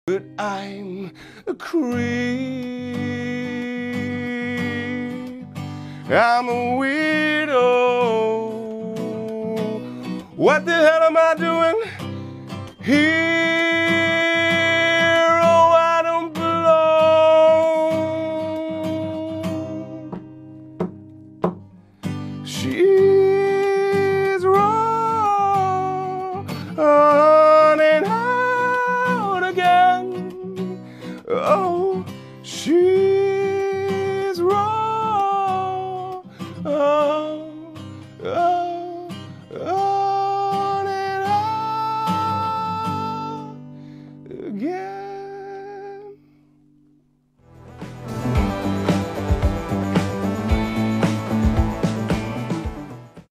But I'm a creep. I'm a weirdo. What the hell am I doing here?